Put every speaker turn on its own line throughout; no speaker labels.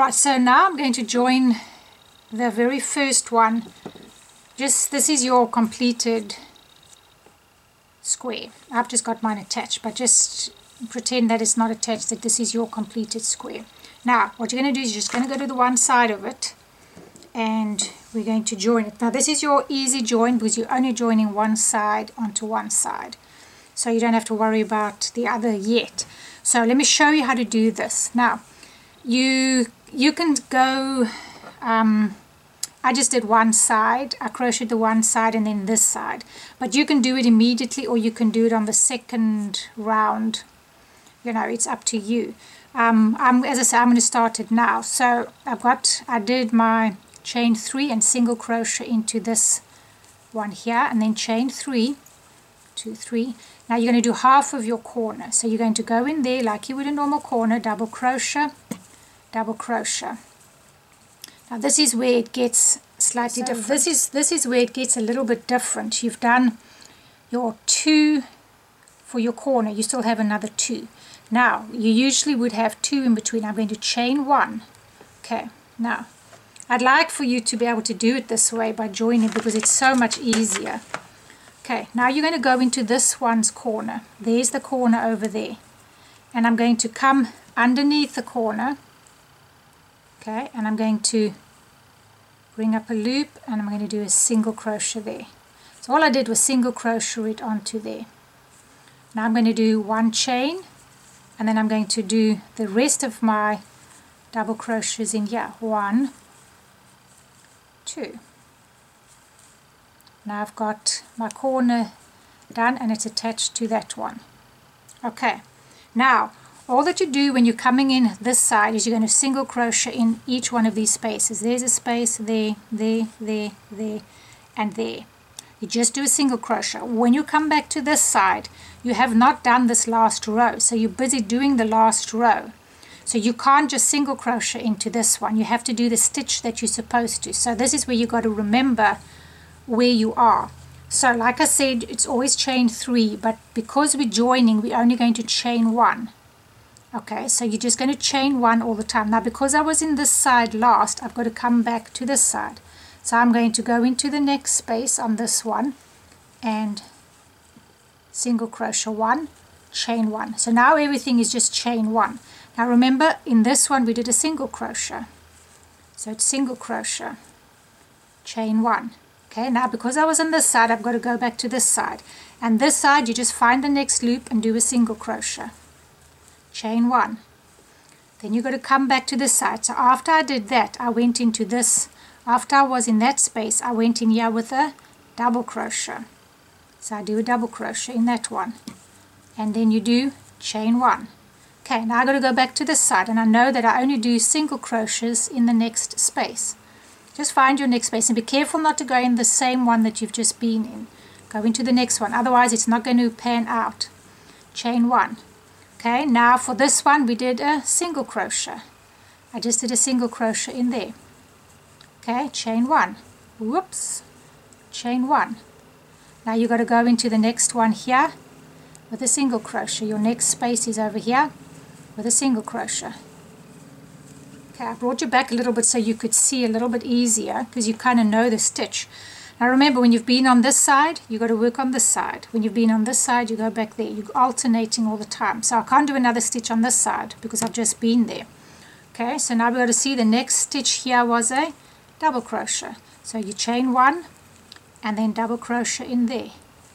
Right, so now I'm going to join the very first one. Just this is your completed square. I've just got mine attached, but just pretend that it's not attached, that this is your completed square. Now what you're going to do is you're just going to go to the one side of it and we're going to join it. Now this is your easy join because you're only joining one side onto one side, so you don't have to worry about the other yet. So let me show you how to do this. Now you can go, I just did one side, I crocheted the one side and then this side, but you can do it immediately or you can do it on the second round. You know, it's up to you. As I say, I'm going to start it now. So I did my chain 3 and single crochet into this one here, and then chain 3, 2, 3. Now you're going to do half of your corner. So you're going to go in there like you would a normal corner, double crochet, double crochet. Now this is where it gets slightly different. This is where it gets a little bit different. You've done your 2 for your corner, you still have another 2. Now you usually would have 2 in between. I'm going to chain 1. Okay, now I'd like for you to be able to do it this way by joining, because it's so much easier. Okay, now you're going to go into this one's corner. There's the corner over there, and I'm going to come underneath the corner. Okay, and I'm going to bring up a loop and I'm going to do a single crochet there. So all I did was single crochet it onto there. Now I'm going to do 1 chain, and then I'm going to do the rest of my double crochets in here. 1, 2. Now I've got my corner done and it's attached to that one. Okay, now all that you do when you're coming in this side is you're going to single crochet in each one of these spaces. There's a space there, there, there, there, and there. You just do a single crochet. When you come back to this side, you have not done this last row, so you're busy doing the last row. So you can't just single crochet into this one. You have to do the stitch that you're supposed to. So this is where you got to remember where you are. So like I said, it's always chain 3, but because we're joining, we're only going to chain 1. Okay, so you're just going to chain 1 all the time. Now because I was in this side last, I've got to come back to this side. So I'm going to go into the next space on this one and single crochet 1, chain 1. So now everything is just chain 1. Now remember, in this one we did a single crochet. So it's single crochet, chain 1. Okay, now because I was on this side, I've got to go back to this side. And this side, you just find the next loop and do a single crochet, chain 1. Then you've got to come back to this side. So after I did that, I went into this. After I was in that space, I went in here with a double crochet. So I do a double crochet in that one. And then you do chain 1. Okay, now I've got to go back to this side, and I know that I only do single crochets in the next space. Just find your next space and be careful not to go in the same one that you've just been in. Go into the next one, otherwise it's not going to pan out. Chain 1. Okay, now for this one we did a single crochet. I just did a single crochet in there. Okay, chain 1. Whoops, chain 1. Now you've got to go into the next one here with a single crochet. Your next space is over here with a single crochet. Okay, I brought you back a little bit so you could see a little bit easier, because you kind of know the stitch. Now remember, when you've been on this side, you've got to work on this side. When you've been on this side, you go back there. You're alternating all the time. So I can't do another stitch on this side because I've just been there. Okay, so now we've got to see the next stitch here was a double crochet. So you chain 1 and then double crochet in there.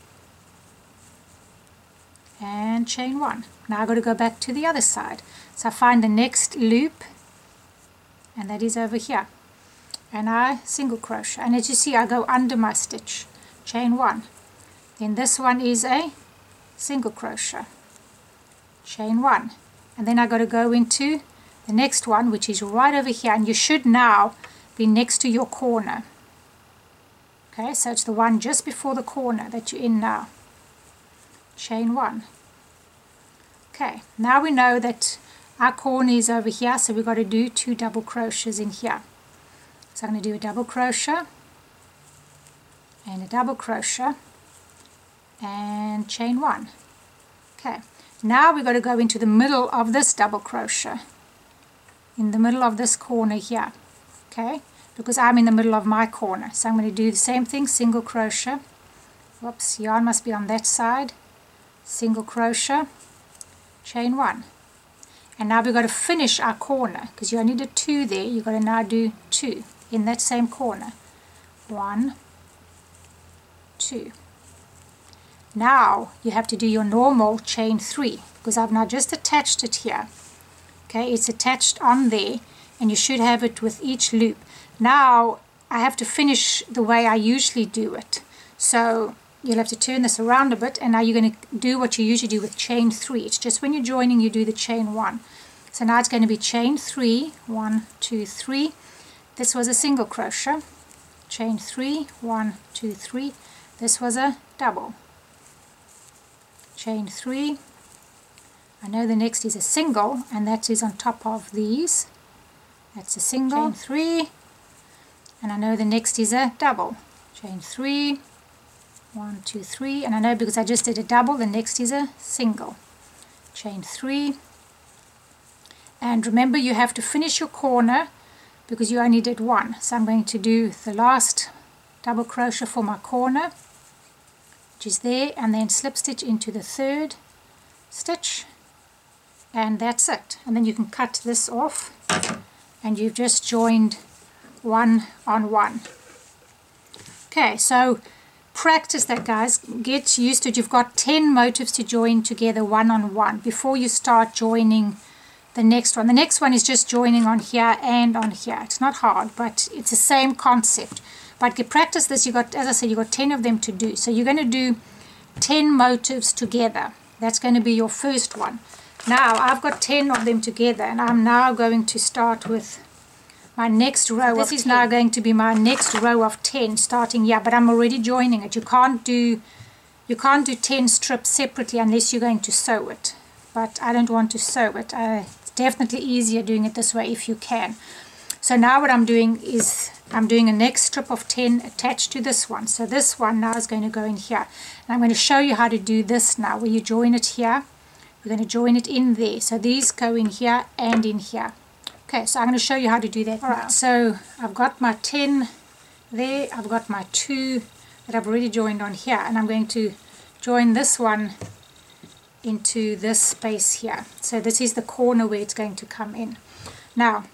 And chain 1. Now I've got to go back to the other side. So I find the next loop, and that is over here. And I single crochet. And as you see, I go under my stitch. Chain 1. Then this one is a single crochet. Chain 1. And then I got to go into the next one, which is right over here. And you should now be next to your corner. Okay, so it's the one just before the corner that you're in now. Chain 1. Okay, now we know that our corner is over here, so we've got to do 2 double crochets in here. So I'm going to do a double crochet and a double crochet and chain 1. Okay, now we've got to go into the middle of this double crochet. in the middle of this corner here, okay, because I'm in the middle of my corner. So I'm going to do the same thing, single crochet, whoops, yarn must be on that side, single crochet, chain 1. And now we've got to finish our corner, because you only did 2 there, you've got to now do 2 in that same corner. 1, 2. Now you have to do your normal chain 3, because I've now just attached it here. Okay, it's attached on there, and you should have it with each loop. Now I have to finish the way I usually do it. So you'll have to turn this around a bit, and now you're going to do what you usually do with chain 3. It's just when you're joining you do the chain 1. So now it's going to be chain 3, 1, 2, 3. This was a single crochet. Chain 3, 1, 2, 3. This was a double. Chain 3. I know the next is a single, and that is on top of these. That's a single. Chain 3. And I know the next is a double. Chain 3, 1, 2, 3. And I know because I just did a double, the next is a single. Chain 3. And remember, you have to finish your corner because you only did 1. So I'm going to do the last double crochet for my corner, which is there, and then slip stitch into the 3rd stitch, and that's it. And then you can cut this off, and you've just joined 1 on 1. Okay, so practice that, guys. Get used to it. You've got 10 motifs to join together 1 on 1 before you start joining the next one. The next one is just joining on here and on here. It's not hard, but it's the same concept. But to practice this, you got, as I said, you got 10 of them to do. So you're going to do 10 motifs together. That's going to be your first one. Now I've got 10 of them together, and I'm now going to start with my next row. This is now going to be my next row of 10 starting here, but I'm already joining it. You can't do 10 strips separately unless you're going to sew it. But I don't want to sew it. It's definitely easier doing it this way if you can. So now what I'm doing is I'm doing a next strip of 10 attached to this one. So this one now is going to go in here. And I'm going to show you how to do this now, where you join it here. We're going to join it in there. So these go in here and in here. Okay, so I'm going to show you how to do that. Alright, so I've got my 10 there. I've got my 2 that I've already joined on here. And I'm going to join this one into this space here. So this is the corner where it's going to come in. Now,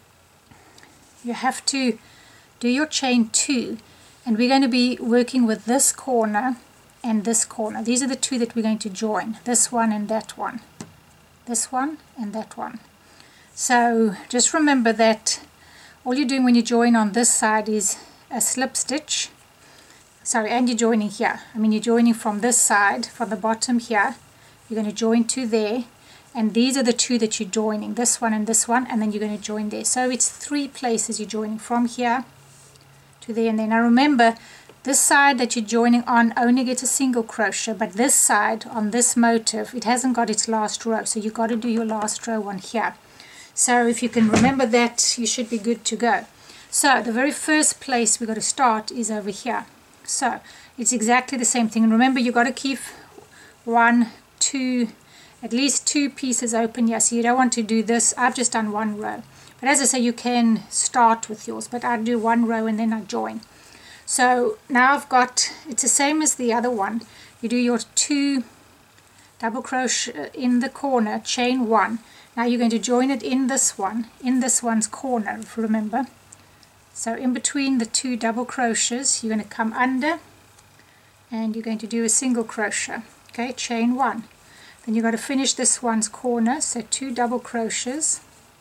you have to do your chain 2, and we're going to be working with this corner and this corner. These are the 2 that we're going to join, this one and that one, this one and that one. So just remember that all you're doing when you join on this side is a slip stitch, sorry, and you're joining here. I mean, you're joining from this side, from the bottom here. You're going to join 2 there, and these are the 2 that you're joining, this one, and then you're going to join there. So it's 3 places you're joining, from here to there and there. Now remember, this side that you're joining on only gets a single crochet, but this side on this motif, it hasn't got its last row, so you've got to do your last row on here. So if you can remember that, you should be good to go. So the very first place we've got to start is over here. So it's exactly the same thing, and remember, you've got to keep 1, 2, at least 2 pieces open here, so you don't want to do this. I've just done 1 row, but as I say, you can start with yours, but I do 1 row and then I join. So now I've got, it's the same as the other one. You do your 2 double crochet in the corner, chain 1. Now you're going to join it in this one, in this one's corner, if you remember. So in between the 2 double crochets, you're going to come under, and you're going to do a single crochet. Okay, chain 1. Then you've got to finish this one's corner, so 2 double crochets,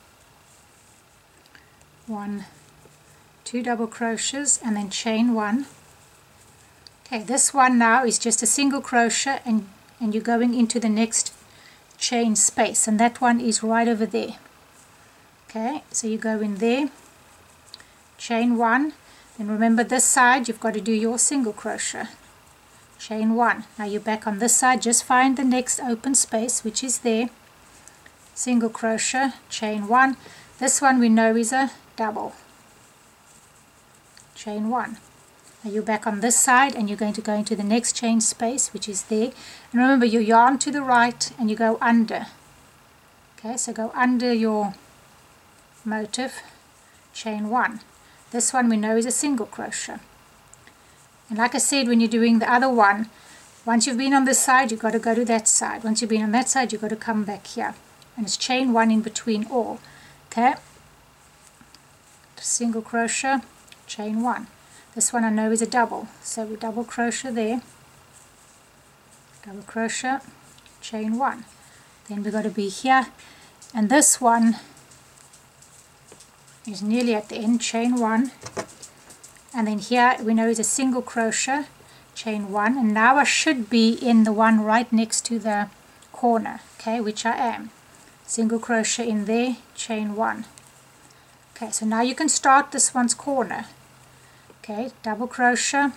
1, 2 double crochets, and then chain 1. Okay, this one now is just a single crochet, and you're going into the next chain space, and that one is right over there. Okay, so you go in there, chain 1, and remember this side you've got to do your single crochet, chain 1. Now you're back on this side, just find the next open space, which is there, single crochet, chain 1. This one we know is a double, chain 1. Now you're back on this side, and you're going to go into the next chain space, which is there, and remember, you yarn to the right and you go under. Okay, so go under your motif, chain 1. This one we know is a single crochet. And like I said, when you're doing the other one, once you've been on this side, you've got to go to that side. Once you've been on that side, you've got to come back here. And it's chain 1 in between all. Okay? Single crochet, chain 1. This one I know is a double. So we double crochet there. Double crochet, chain 1. Then we've got to be here. And this one is nearly at the end, chain 1. And then here we know is a single crochet, chain 1, and now I should be in the one right next to the corner, okay, which I am. Single crochet in there, chain 1. Okay, so now you can start this one's corner. Okay, double crochet,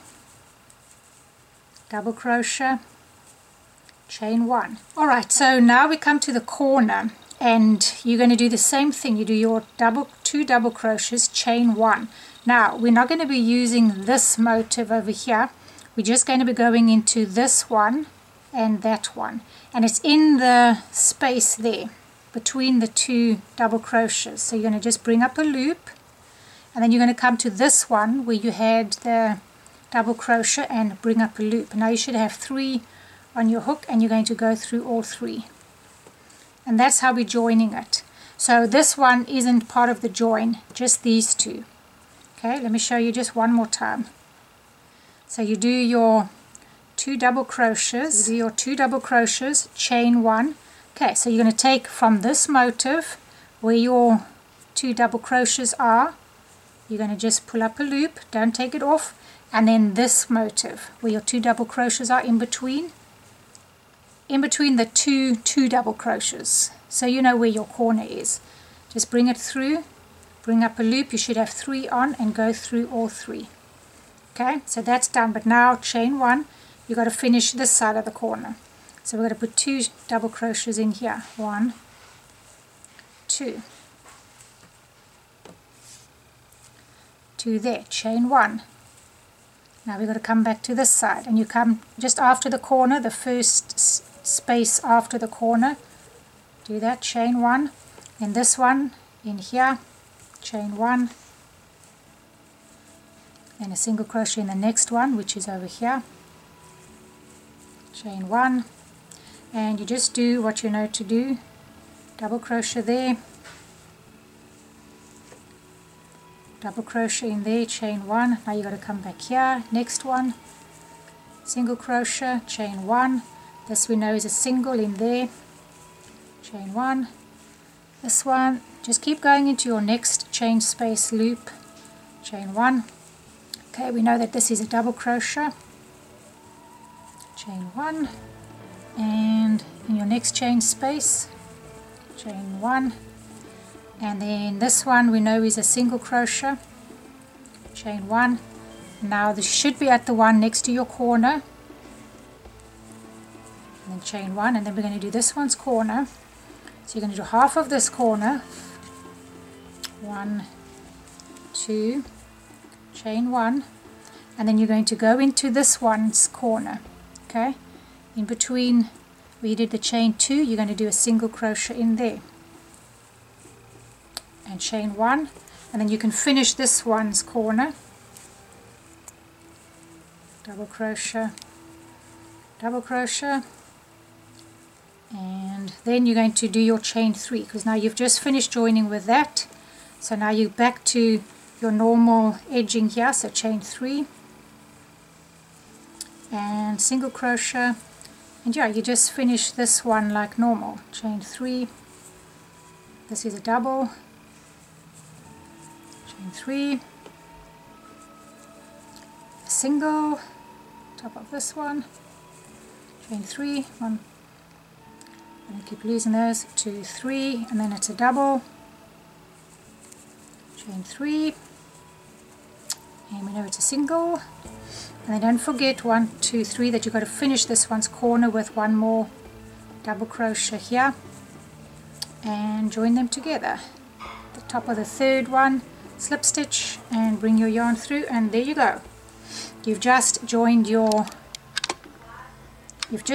chain 1. Alright, so now we come to the corner, and you're going to do the same thing. You do your two double crochets, chain 1. Now we're not going to be using this motif over here. We're just going to be going into this one and that one, and it's in the space there between the two double crochets. So you're going to just bring up a loop, and then you're going to come to this one where you had the double crochet and bring up a loop. Now you should have 3 on your hook, and you're going to go through all 3, and that's how we're joining it. So this one isn't part of the join, just these two. Okay, let me show you just one more time. So you do your 2 double crochets, chain 1. Okay, so you're going to take from this motif where your 2 double crochets are, you're going to just pull up a loop, don't take it off, and then this motif where your 2 double crochets are in between the two double crochets, so you know where your corner is. Just bring it through, bring up a loop, you should have 3 on, and go through all 3. Okay, so that's done. But now chain 1, you've got to finish this side of the corner. So we're going to put 2 double crochets in here. 1, 2. 2 there, chain 1. Now we've got to come back to this side, and you come just after the corner, the first space after the corner. Do that, chain 1. And this one in here, chain 1. And a single crochet in the next one, which is over here, chain 1, and you just do what you know to do. Double crochet there, double crochet in there, chain 1. Now you got to come back here, next one, single crochet, chain 1. This we know is a single in there, chain 1. This one, just keep going into your next chain space loop, chain 1. Okay, we know that this is a double crochet, chain 1, and in your next chain space, chain 1, and then this one we know is a single crochet, chain 1. Now this should be at the one next to your corner, and then chain 1, and then we're going to do this one's corner. So you're going to do half of this corner, 1, 2, chain 1, and then you're going to go into this one's corner. Okay, in between where you did the chain 2, you're going to do a single crochet in there and chain 1, and then you can finish this one's corner, double crochet, and then you're going to do your chain 3, because now you've just finished joining with that. So now you're back to your normal edging here, so chain 3 and single crochet, and yeah, you just finish this one like normal, chain 3, this is a double, chain 3, a single, top of this one, chain 3, 1, and keep losing those, 2, 3, and then it's a double, chain 3, and we know it's a single, and then don't forget 1, 2, 3 that you've got to finish this one's corner with one more double crochet here and join them together. The top of the third one, slip stitch and bring your yarn through, and there you go. You've just joined your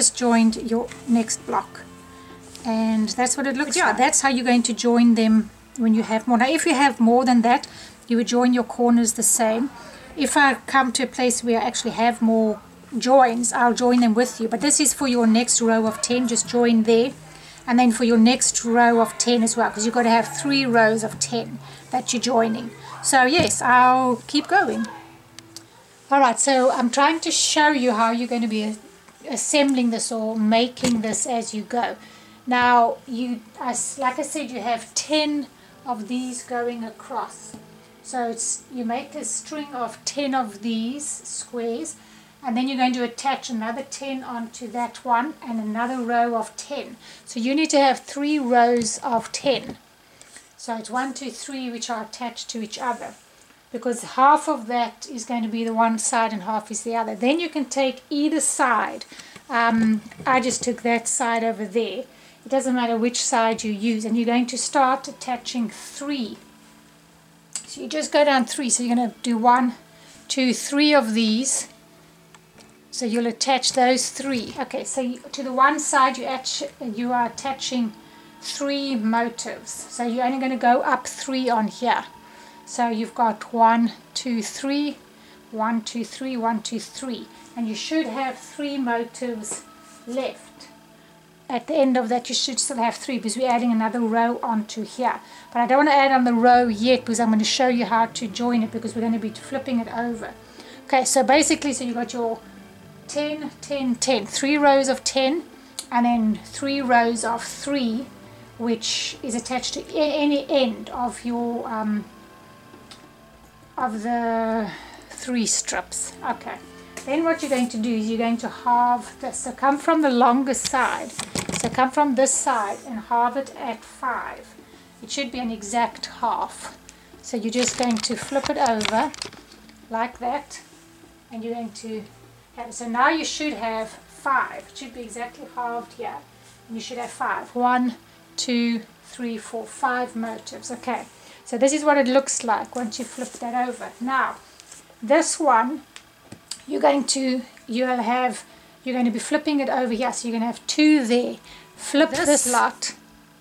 next block, and that's what it looks like. That's how you're going to join them when you have more. Now if you have more than that, you would join your corners the same. If I come to a place where I actually have more joins, I'll join them with you, but this is for your next row of 10. Just join there, and then for your next row of 10 as well, because you've got to have 3 rows of 10 that you're joining. So yes, I'll keep going. Alright, so I'm trying to show you how you're going to be assembling this or making this as you go. Now, like I said, you have 10 of these going across. So you make a string of 10 of these squares, and then you're going to attach another 10 onto that one and another row of 10. So you need to have 3 rows of 10. So it's 1, 2, 3 which are attached to each other, because half of that is going to be the one side and half is the other. Then you can take either side. I just took that side over there. It doesn't matter which side you use, and you're going to start attaching 3. So you just go down 3. So you're going to do 1, 2, 3 of these. So you'll attach those 3. Okay, so to the one side you are attaching 3 motifs. So you're only going to go up 3 on here. So you've got 1, 2, 3, 1, 2, 3, 1, 2, 3. And you should have 3 motifs left. At the end of that you should still have 3, because we're adding another row onto here. But I don't want to add on the row yet, because I'm going to show you how to join it, because we're going to be flipping it over. Okay, so basically, so you got your 10, 10, 10, 3 rows of 10, and then 3 rows of 3, which is attached to any end of your of the 3 strips. Okay, then what you're going to do is you're going to halve this. So come from the longest side, so come from this side and halve it at 5. It should be an exact half. So you're just going to flip it over like that, and you're going to have it. So now you should have 5. It should be exactly halved here, and you should have 5. 1, 2, 3, 4, 5 motifs. Okay, so this is what it looks like once you flip that over. Now this one you're going to be flipping it over here, so you're going to have 2 there. Flip this lot.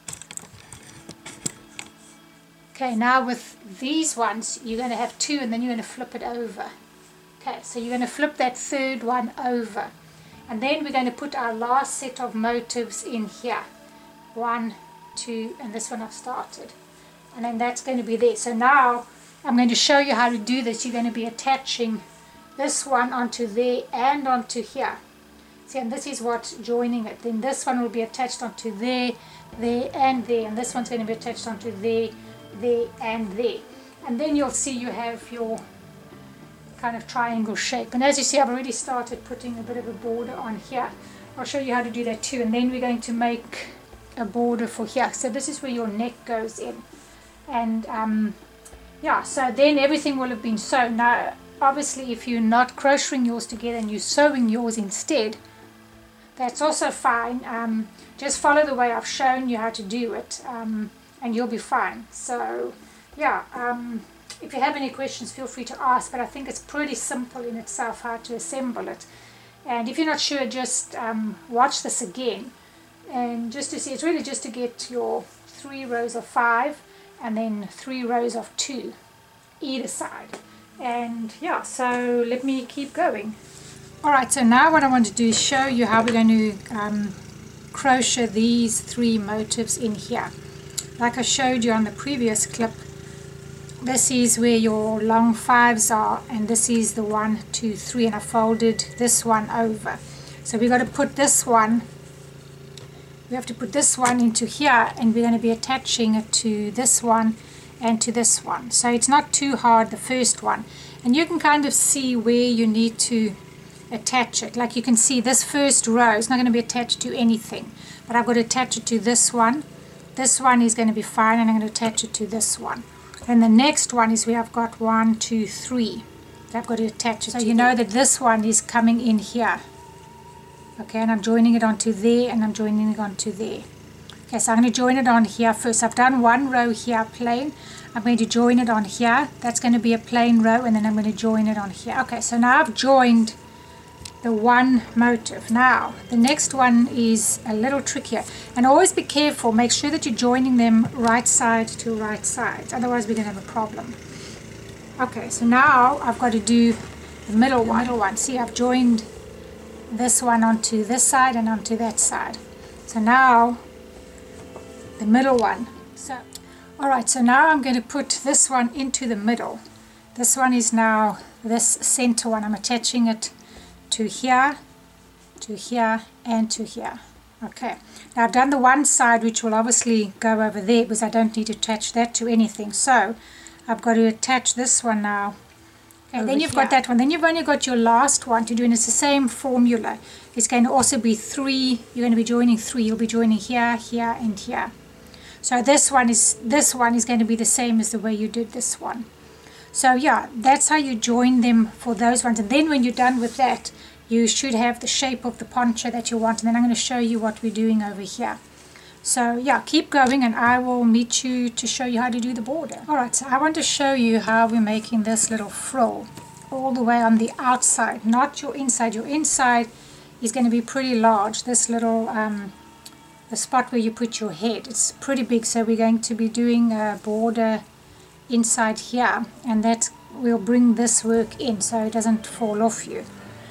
Okay, now with these ones you're going to have 2, and then you're going to flip it over. Okay, so you're going to flip that 3rd one over, and then we're going to put our last set of motifs in here. 1, 2, and this one I've started, and then that's going to be there. So now I'm going to show you how to do this. You're going to be attaching this one onto there and onto here. See, and this is what's joining it. Then this one will be attached onto there, there, and there, and this one's going to be attached onto there, there, and there. And then you'll see you have your kind of triangle shape. And as you see, I've already started putting a bit of a border on here. I'll show you how to do that too. And then we're going to make a border for here. So this is where your neck goes in. And yeah, so then everything will have been sewn. Now obviously if you're not crocheting yours together and you're sewing yours instead, that's also fine. Just follow the way I've shown you how to do it, and you'll be fine. So yeah, if you have any questions, feel free to ask, but I think it's pretty simple in itself how to assemble it. And if you're not sure, just watch this again, and just to see, it's really just to get your 3 rows of 5 and then 3 rows of 2 either side. And yeah, so let me keep going. Alright, so now what I want to do is show you how we're going to crochet these 3 motifs in here. Like I showed you on the previous clip, this is where your long 5s are, and this is the 1, 2, 3, and I folded this one over. So we've got to put this one, we have to put this one into here, and we're going to be attaching it to this one and to this one. So it's not too hard, the first one, and you can kind of see where you need to attach it. Like you can see this first row is not going to be attached to anything, but I've got to attach it to this one. This one is going to be fine, and I'm going to attach it to this one. And the next one is where I've got 1, 2, 3 that I've got to attach it to. So you know that this one is coming in here. Okay, and I'm joining it onto there, and I'm joining it onto there. Okay, so I'm going to join it on here first. I've done 1 row here plain. I'm going to join it on here. That's going to be a plain row, and then I'm going to join it on here. Okay, so now I've joined the one motif. Now the next one is a little trickier, and always be careful, make sure that you're joining them right side to right side, otherwise we're going to have a problem. Okay, so now I've got to do the middle one. See, I've joined this one onto this side and onto that side. So now the middle one. So alright, so now I'm going to put this one into the middle. This one is now this center one. I'm attaching it to here, and to here. Okay, now I've done the one side, which will obviously go over there because I don't need to attach that to anything. So I've got to attach this one now. And then you've got that one. Then you've only got your last one to do, and it's the same formula. It's going to also be 3. You're going to be joining 3. You'll be joining here, here, and here. So this one is going to be the same as the way you did this one. So yeah, that's how you join them for those ones. And then when you're done with that, you should have the shape of the poncho that you want. And then I'm going to show you what we're doing over here. So yeah, keep going and I will meet you to show you how to do the border. Alright, so I want to show you how we're making this little frill all the way on the outside, not your inside. Your inside is going to be pretty large. This little, the spot where you put your head, it's pretty big. So we're going to be doing a border inside here, and that will bring this work in so it doesn't fall off you.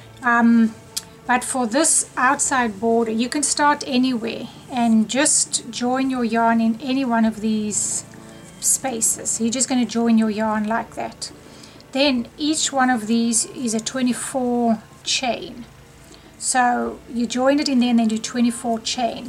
But for this outside border, you can start anywhere and just join your yarn in any one of these spaces. So you're just going to join your yarn like that. Then each one of these is a 24 chain. So you join it in there and then do 24 chain.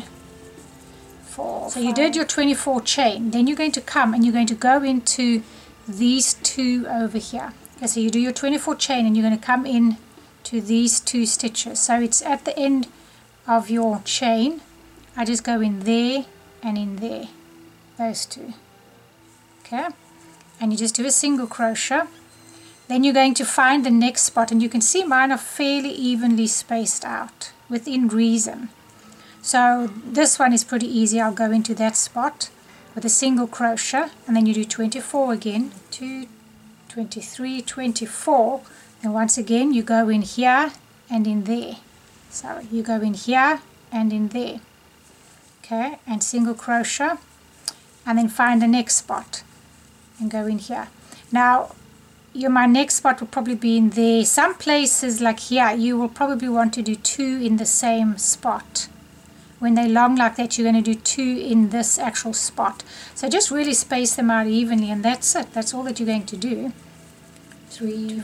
So you did your 24 chain. Then you're going to come and you're going to go into these 2 over here. Okay, so you do your 24 chain and you're going to come in to these 2 stitches. So it's at the end of your chain. I just go in there and in there, those 2. Okay, and you just do a single crochet. Then you're going to find the next spot, and you can see mine are fairly evenly spaced out within reason. So this one is pretty easy. I'll go into that spot with a single crochet, and then you do 24 again, 2, 23, 24. And once again, you go in here and in there. So you go in here and in there. Okay, and single crochet, and then find the next spot and go in here. Now, my next spot will probably be in there. Some places like here, you will probably want to do 2 in the same spot. When they're long like that, you're going to do 2 in this actual spot. So just really space them out evenly, and that's it. That's all that you're going to do. 3,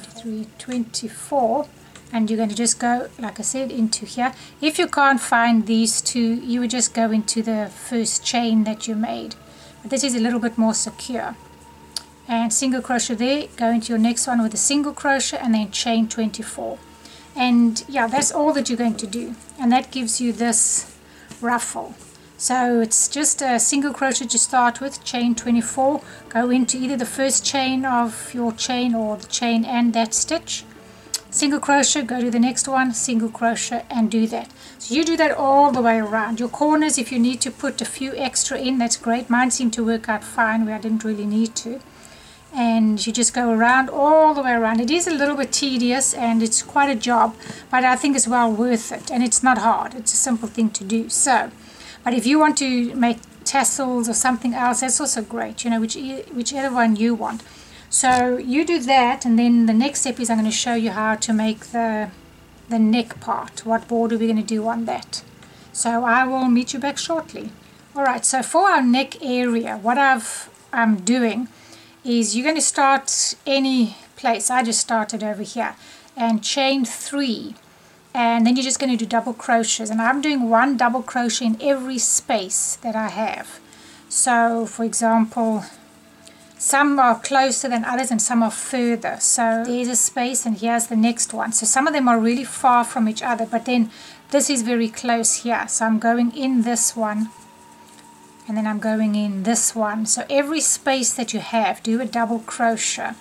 24, and you're going to just go, like I said, into here. If you can't find these 2, you would just go into the first chain that you made. But this is a little bit more secure. And single crochet there, go into your next one with a single crochet, and then chain 24. And yeah, that's all that you're going to do. And that gives you this ruffle. So it's just a single crochet to start with, chain 24, go into either the first chain of your chain or the chain and that stitch, single crochet, go to the next one, single crochet, and do that. So you do that all the way around. Your corners, if you need to put a few extra in, that's great. Mine seemed to work out fine where I didn't really need to. And you just go around, all the way around. It is a little bit tedious and it's quite a job, but I think it's well worth it, and it's not hard. It's a simple thing to do. So, but if you want to make tassels or something else, that's also great, you know, whichever one you want. So you do that, and then the next step is I'm going to show you how to make the neck part, what border we're going to do on that. So I will meet you back shortly. Alright, so for our neck area, what I'm doing is you're going to start any place. I just started over here and chain 3. And then you're just going to do double crochets, and I'm doing 1 double crochet in every space that I have. So for example, some are closer than others and some are further. So there's a space and here's the next one. So some of them are really far from each other, but then this is very close here. So I'm going in this one and then I'm going in this one. So every space that you have, do a double crochet.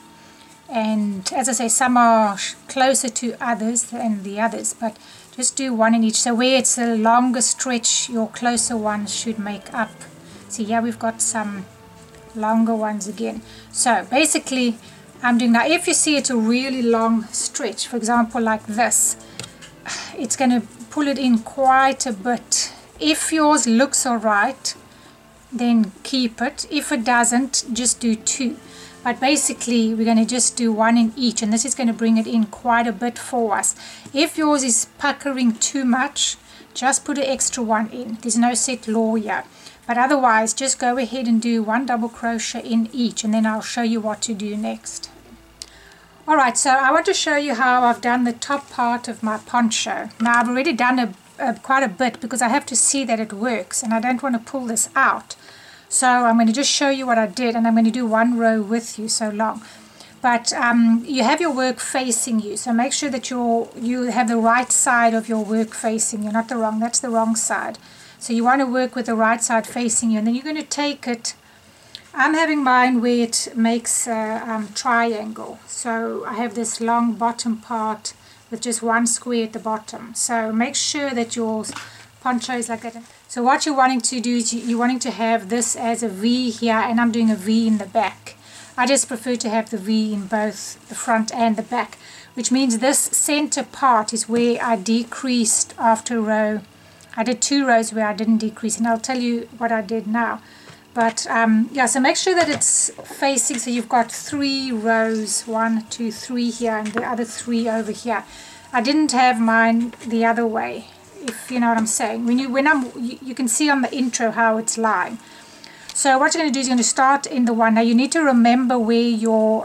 And as I say, some are closer to others than the others, but just do 1 in each. So where it's a longer stretch, your closer ones should make up. See, here we've got some longer ones again. So basically, I'm doing now, if you see it's a really long stretch, for example, like this, it's going to pull it in quite a bit. If yours looks alright, then keep it. If it doesn't, just do 2. But basically we're going to just do 1 in each, and this is going to bring it in quite a bit for us. If yours is puckering too much, just put an extra 1 in. There's no set law here. But otherwise, just go ahead and do 1 double crochet in each, and then I'll show you what to do next. Alright, so I want to show you how I've done the top part of my poncho. Now I've already done quite a bit because I have to see that it works, and I don't want to pull this out. So I'm going to just show you what I did, and I'm going to do 1 row with you so long. But you have your work facing you, so make sure that you have the right side of your work facing you, not the wrong. That's the wrong side. So you want to work with the right side facing you, and then you're going to take it. I'm having mine where it makes a triangle. So I have this long bottom part with just 1 square at the bottom. So make sure that your poncho is like that. So what you're wanting to do is you're wanting to have this as a V here, and I'm doing a V in the back. I just prefer to have the V in both the front and the back, which means this center part is where I decreased after a row. I did 2 rows where I didn't decrease, and I'll tell you what I did now. But yeah, so make sure that it's facing, so you've got 3 rows, 1, 2, 3 here, and the other 3 over here. I didn't have mine the other way, if you know what I'm saying. You can see on the intro how it's lying. So what you're going to do is you're going to start in the one. Now you need to remember where your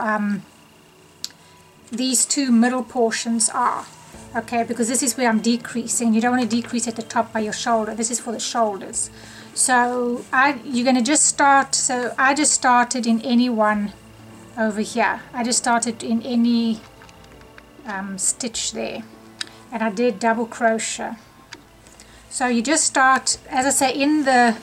these 2 middle portions are. Okay, because this is where I'm decreasing. You don't want to decrease at the top by your shoulder. This is for the shoulders. So you're going to just start. So I just started in any one over here. I just started in any stitch there, and I did double crochet. So you just start, as I say, in the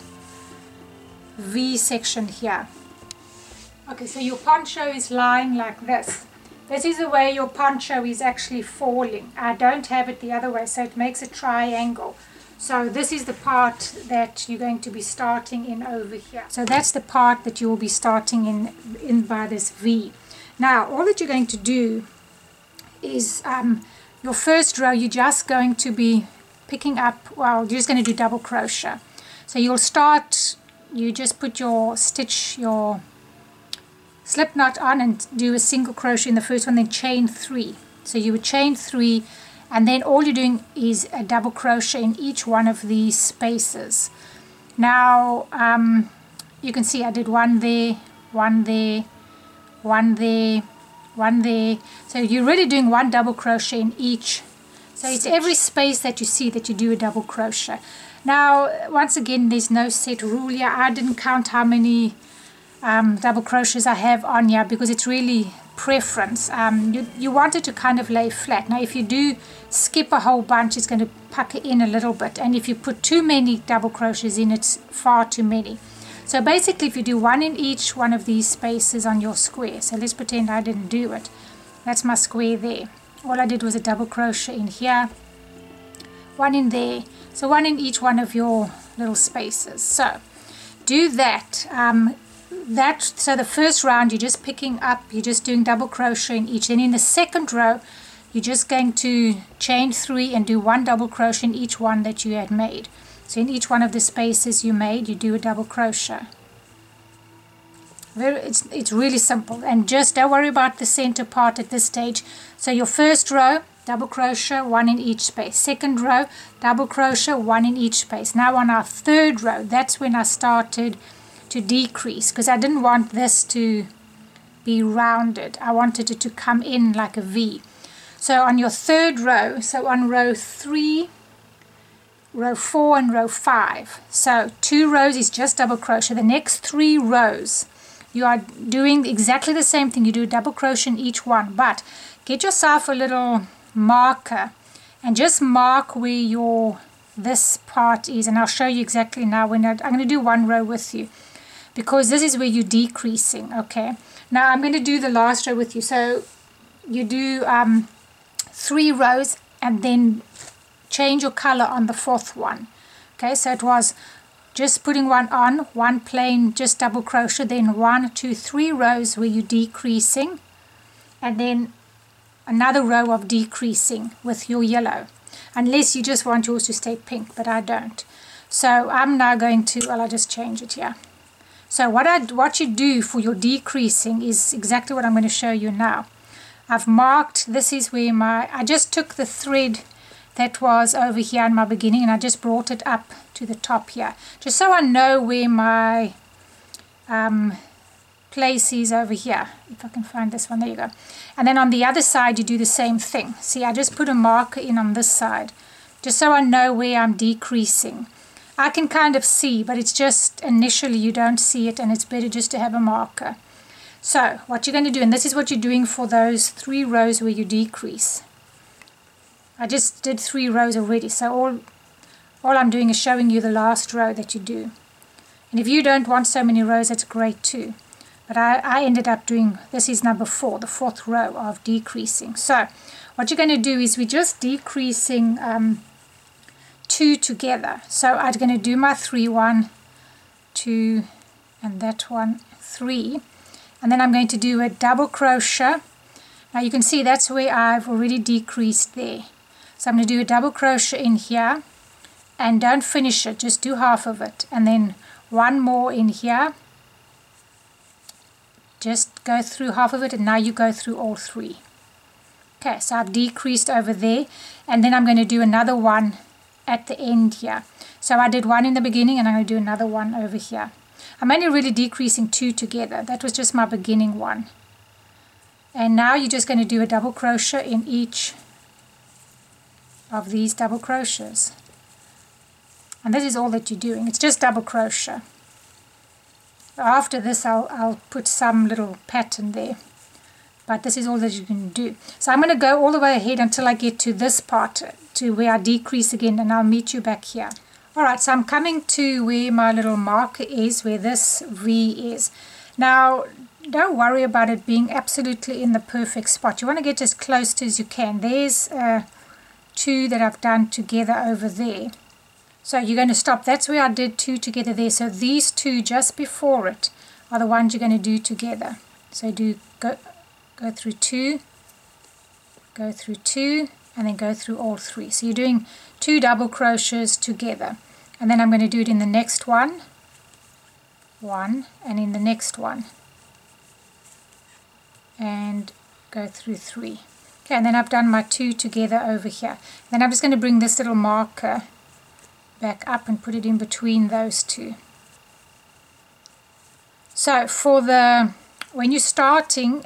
V section here. Okay, so your poncho is lying like this. This is the way your poncho is actually falling. I don't have it the other way, so it makes a triangle. So this is the part that you're going to be starting in over here. So that's the part that you will be starting in by this V. Now, all that you're going to do is your first row, you're just going to be picking up, well, you're just going to do double crochet. So you'll start, you just put your stitch, your slip knot on and do a single crochet in the first one, then chain 3. So you would chain 3, and then all you're doing is a double crochet in each one of these spaces. Now you can see I did 1 there, 1 there, 1 there, 1 there. So you're really doing 1 double crochet in each. So it's every space that you see that you do a double crochet. Now once again, there's no set rule here. I didn't count how many double crochets I have on here because it's really preference. You want it to kind of lay flat. Now if you do skip a whole bunch, it's going to pucker in a little bit, and if you put too many double crochets in, it's far too many. So basically if you do 1 in each one of these spaces on your square, so let's pretend I didn't do it. That's my square there. All I did was a double crochet in here, 1 in there, so 1 in each one of your little spaces. So do that. So the first round you're just picking up, you're just doing double crochet in each. Then in the second row you're just going to chain 3 and do 1 double crochet in each one that you had made. So in each one of the spaces you made, you do a double crochet. It's really simple, and just don't worry about the center part at this stage. So your first row, double crochet, 1 in each space. Second row, double crochet, 1 in each space. Now on our third row, that's when I started to decrease, because I didn't want this to be rounded. I wanted it to come in like a V. So on your third row, so on row 3, row 4 and row 5, so 2 rows is just double crochet. The next 3 rows you are doing exactly the same thing. You do double crochet in each one, but get yourself a little marker and just mark where this part is, and I'll show you exactly now. When I'm going to do 1 row with you, because this is where you're decreasing. Okay, now I'm going to do the last row with you. So you do 3 rows and then change your color on the 4th one. Okay, so it was just putting 1 on, 1 plain, just double crochet, then 1, 2, 3 rows where you're decreasing, and then another row of decreasing with your yellow. unless you just want yours to stay pink, but I don't. So I'm now going to, well, I'll just change it here. So what you do for your decreasing is exactly what I'm going to show you now. I've marked, this is where I just took the thread that was over here in my beginning and I just brought it up to the top here, just so I know where my place is over here. If I can find this one, there you go. And then on the other side you do the same thing. See, I just put a marker in on this side, just so I know where I'm decreasing. I can kind of see, but it's just initially you don't see it, and it's better just to have a marker. So what you're going to do, and this is what you're doing for those 3 rows where you decrease. I just did 3 rows already, so all I'm doing is showing you the last row that you do. And if you don't want so many rows, that's great too. But I ended up doing, this is number 4, the 4th row of decreasing. So what you're going to do is we're just decreasing 2 together. So I'm going to do my 3, 1, 2, and that one 3, and then I'm going to do a double crochet. Now you can see that's where I've already decreased there. So I'm going to do a double crochet in here, and don't finish it, just do half of it, and then 1 more in here, just go through half of it, and now you go through all 3. Okay, so I've decreased over there, and then I'm going to do another one at the end here. So I did 1 in the beginning, and I'm going to do another one over here. I'm only really decreasing 2 together. That was just my beginning one. And now you're just going to do a double crochet in each of these double crochets. And this is all that you're doing. It's just double crochet. After this I'll put some little pattern there. But this is all that you can do. So I'm going to go all the way ahead until I get to this part, to where I decrease again, and I'll meet you back here. Alright, so I'm coming to where my little marker is, where this V is. Now, don't worry about it being absolutely in the perfect spot. You want to get as close to as you can. There's 2 that I've done together over there. So you're going to stop. That's where I did 2 together there. So these 2 just before it are the ones you're going to do together. So do go through 2, go through 2, and then go through all 3. So you're doing 2 double crochets together, and then I'm going to do it in the next one, and in the next one, and go through 3. Okay, and then I've done my 2 together over here. Then I'm just going to bring this little marker back up and put it in between those 2. So for when you're starting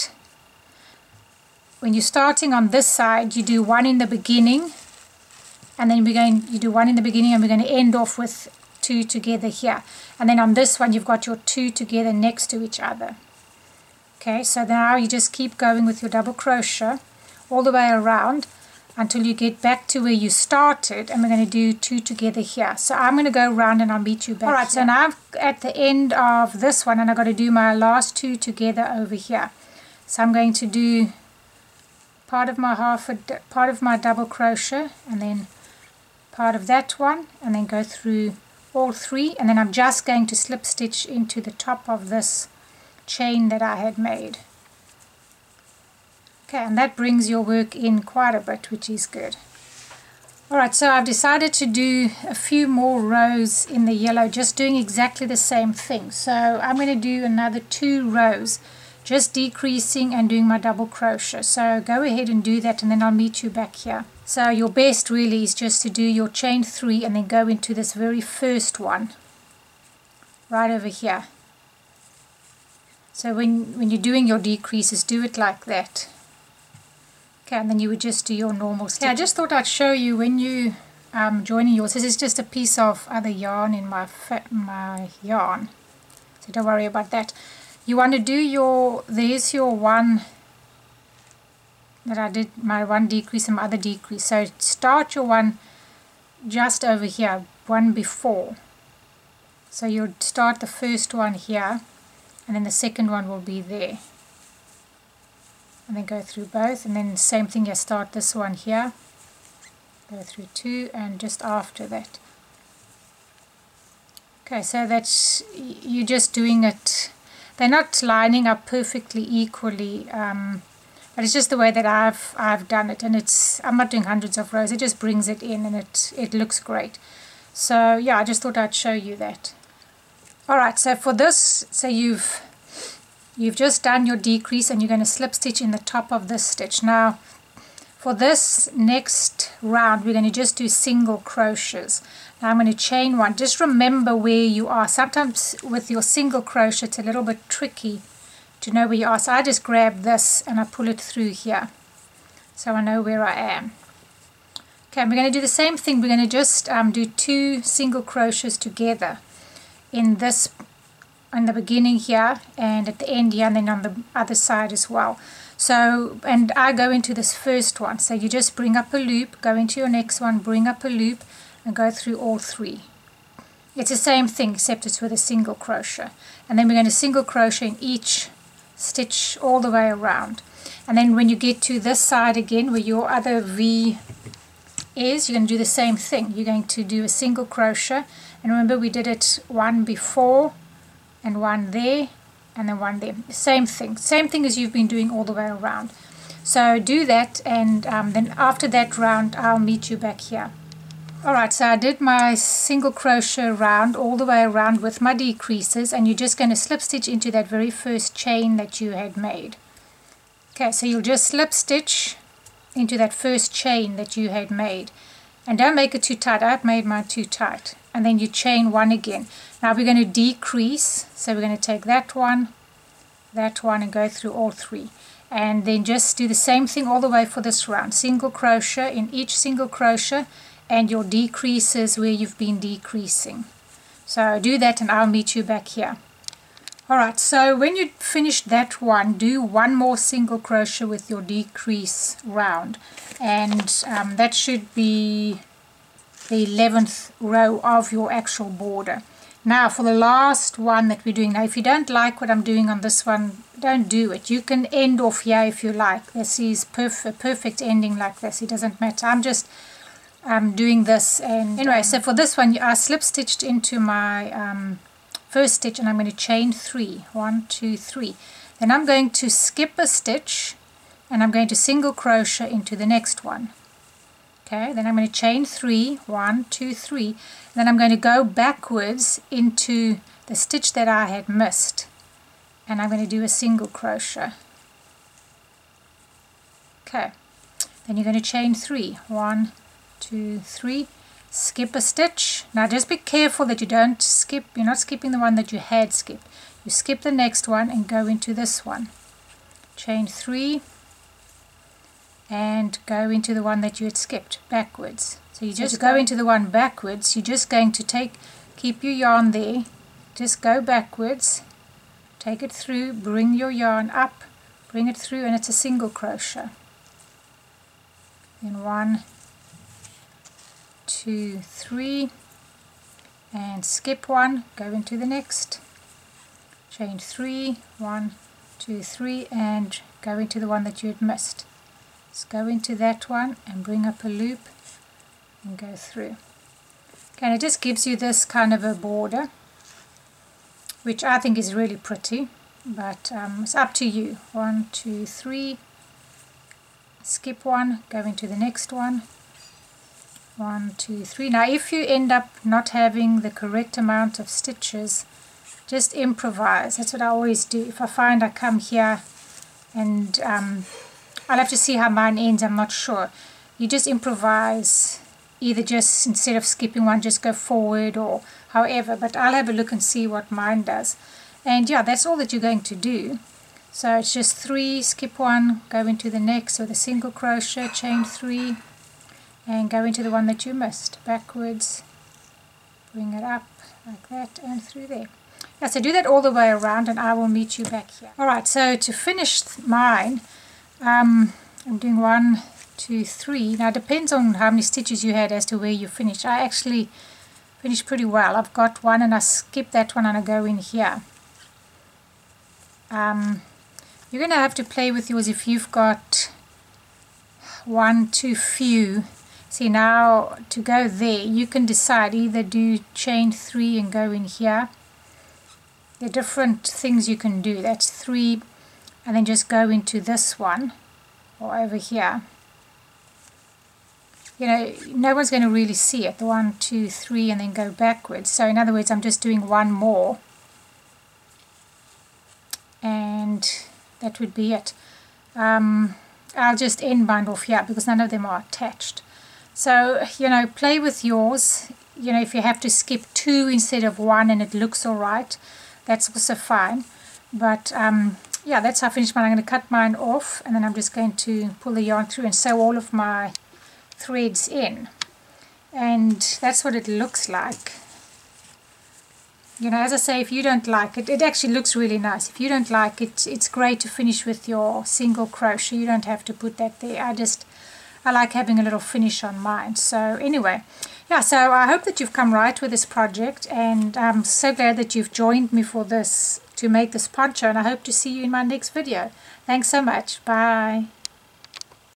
on this side, you do 1 in the beginning, and then you do 1 in the beginning, and we're going to end off with 2 together here. And then on this one, you've got your 2 together next to each other. Okay, so now you just keep going with your double crochet all the way around until you get back to where you started, and we're going to do 2 together here. So I'm going to go around and I'll meet you back. Alright, so now I'm at the end of this one, and I've got to do my last 2 together over here. So I'm going to do part of my double crochet, and then part of that one, and then go through all 3, and then I'm just going to slip stitch into the top of this chain that I had made. Okay, and that brings your work in quite a bit, which is good. Alright, so I've decided to do a few more rows in the yellow, just doing exactly the same thing. So I'm going to do another 2 rows, just decreasing and doing my double crochet. So go ahead and do that, and then I'll meet you back here. So your best really is just to do your chain 3 and then go into this very first one right over here. So when you're doing your decreases, do it like that. Okay, and then you would just do your normal stitch. Yeah, I just thought I'd show you when you joining yours. This is just a piece of other yarn in my yarn, so don't worry about that. You want to do there's your one that I did, my one decrease and my other decrease. So start your one just over here, one before. So you'll start the first one here, and then the second one will be there. And then go through both, and then same thing, you start this one here, go through 2, and just after that. Okay, so that's, you're just doing it, they're not lining up perfectly equally but it's just the way that I've done it, and I'm not doing hundreds of rows. It just brings it in, and it looks great. So yeah, I just thought I'd show you that. Alright, so for this, so you've just done your decrease, and you're going to slip stitch in the top of this stitch. Now for this next round, we're going to just do single crochets. Now I'm going to chain one. Just remember where you are. Sometimes with your single crochet it's a little bit tricky to know where you are. So I just grab this and I pull it through here, so I know where I am. Okay, we're going to do the same thing. We're going to just do 2 single crochets together in this, in the beginning here and at the end here, and then on the other side as well. So, and I go into this first one, so you just bring up a loop, go into your next one, bring up a loop, and go through all 3. It's the same thing except it's with a single crochet, and then we're going to single crochet in each stitch all the way around. And then when you get to this side again where your other V is, you're going to do the same thing. You're going to do a single crochet, and remember we did it one before and one there and then one there. Same thing as you've been doing all the way around. So do that, and then after that round I'll meet you back here. Alright, so I did my single crochet round all the way around with my decreases, and you're just going to slip stitch into that very first chain that you had made. Okay, so you'll just slip stitch into that first chain that you had made, and don't make it too tight. I've made mine too tight. And then you chain one again. Now we're going to decrease, so we're going to take that one, and go through all 3, and then just do the same thing all the way for this round. Single crochet in each single crochet, and your decreases where you've been decreasing. So do that, and I'll meet you back here. Alright, so when you finish that one, do 1 more single crochet with your decrease round, and that should be the 11th row of your actual border. Now for the last one that we're doing, now if you don't like what I'm doing on this one, don't do it. You can end off here if you like. This is perfect ending like this. It doesn't matter. I'm just doing this, and anyway, so for this one I slip stitched into my first stitch, and I'm going to chain 3. 1, 2, 3. Then I'm going to skip a stitch, and I'm going to single crochet into the next one. Okay, then I'm going to chain 3, 1, 2, 3, and then I'm going to go backwards into the stitch that I had missed, and I'm going to do a single crochet. Okay, then you're going to chain 3, 1, 2, 3, skip a stitch. Now just be careful that you don't skip, you're not skipping the one that you had skipped. You skip the next one and go into this one. Chain 3, and go into the one that you had skipped backwards. So you just go into the one backwards. You're just going to keep your yarn there, just go backwards, take it through, bring your yarn up, bring it through, and it's a single crochet. Then 1, 2, 3, and skip one, go into the next, chain 3, 1, 2, 3, and go into the one that you had missed. Let's go into that one and bring up a loop and go through. Okay, and it just gives you this kind of a border, which I think is really pretty, but it's up to you. 1, 2, 3, skip one, go into the next one. 1, 2, 3. Now if you end up not having the correct amount of stitches, just improvise. That's what I always do. If I find I come here and I'll have to see how mine ends, I'm not sure. You just improvise, either just instead of skipping one, just go forward or however, but I'll have a look and see what mine does. And yeah, that's all that you're going to do. So it's just 3, skip one, go into the next with a single crochet, chain 3, and go into the one that you missed, backwards, bring it up like that and through there. Yeah, so do that all the way around, and I will meet you back here. Alright, so to finish mine, I'm doing 1, 2, 3. Now it depends on how many stitches you had as to where you finished. I actually finished pretty well. I've got one and I skip that one and I go in here. You're going to have to play with yours if you've got one too few. See, now to go there you can decide, either do chain 3 and go in here. There are different things you can do. That's 3, and then just go into this one or over here, you know, no one's going to really see it, the 1, 2, 3, and then go backwards. So in other words, I'm just doing one more, and that would be it. I'll just end mine off here because none of them are attached. So, you know, play with yours. You know, if you have to skip 2 instead of 1 and it looks all right, that's also fine. But yeah, that's how I finished mine. I'm going to cut mine off, and then I'm just going to pull the yarn through and sew all of my threads in. And that's what it looks like. You know, as I say, if you don't like it, it actually looks really nice. If you don't like it, it's great to finish with your single crochet. You don't have to put that there. I like having a little finish on mine. So anyway, yeah, so I hope that you've come right with this project, and I'm so glad that you've joined me for this, to make this poncho, and I hope to see you in my next video. Thanks so much. Bye.